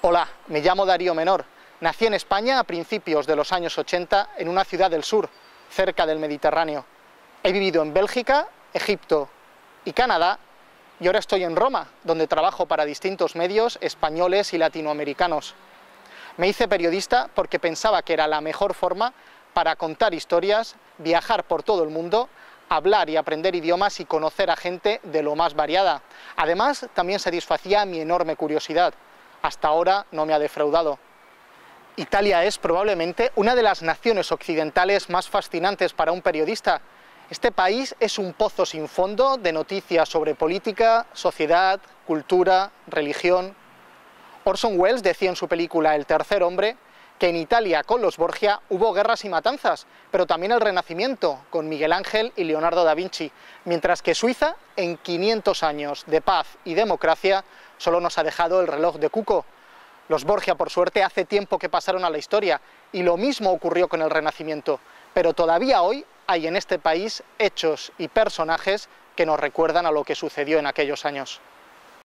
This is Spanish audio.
Hola, me llamo Darío Menor. Nací en España a principios de los años 80 en una ciudad del sur, cerca del Mediterráneo. He vivido en Bélgica, Egipto y Canadá y ahora estoy en Roma, donde trabajo para distintos medios españoles y latinoamericanos. Me hice periodista porque pensaba que era la mejor forma para contar historias, viajar por todo el mundo, hablar y aprender idiomas y conocer a gente de lo más variada. Además, también satisfacía mi enorme curiosidad. Hasta ahora no me ha defraudado. Italia es probablemente una de las naciones occidentales más fascinantes para un periodista. Este país es un pozo sin fondo de noticias sobre política, sociedad, cultura, religión. Orson Welles decía en su película El tercer hombre que en Italia con los Borgia hubo guerras y matanzas, pero también el Renacimiento con Miguel Ángel y Leonardo da Vinci, mientras que Suiza, en 500 años de paz y democracia, solo nos ha dejado el reloj de Cuco. Los Borgia, por suerte, hace tiempo que pasaron a la historia, y lo mismo ocurrió con el Renacimiento, pero todavía hoy hay en este país hechos y personajes que nos recuerdan a lo que sucedió en aquellos años.